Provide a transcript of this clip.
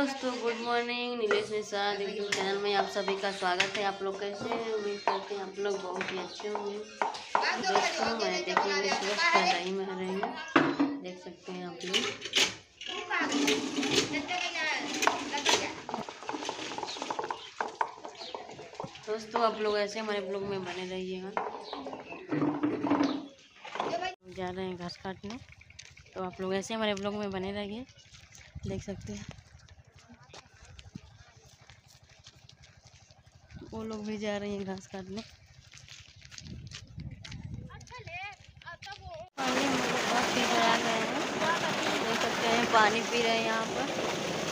दोस्तों, good morning. Nilesh Nishad YouTube channel में आप सभी का स्वागत है। आप लोग कैसे हैं? उम्मीद करते हैं आप लोग बहुत ही अच्छे होंगे। दोस्तों, मैं देखिए सुबह का टाइम है रही हूँ, देख सकते हैं आप लोग। दोस्तों, आप लोग ऐसे हमारे ब्लॉग में बने रहिएगा। जा रहे हैं घास काटने, तो आप लोग ऐसे हमारे ब्लॉग में बने रहिए। देख सकते हैं वो लोग भी जा रही हैं घास काटने। पानी हम लोग बहुत पी कर आ गए हैं, देख सकते हैं पानी पी रहे हैं यहाँ पर।